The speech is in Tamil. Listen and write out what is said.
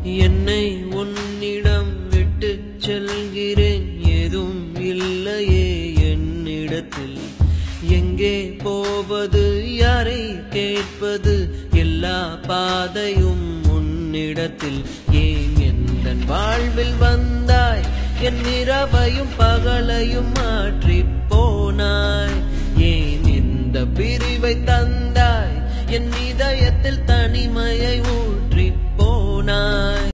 என்னை உன்னிடம் விட்டு செல்கிறேன், ஏதும் இல்லையே என்னிடத்தில். எங்கே போவது, யாரை கேட்பது, எல்லா பாதையும் உன்னிடத்தில். ஏன் எந்தன் வாழ்வில் வந்தாய், என் இரவையும் பகலையும் மாற்றி போனாய்.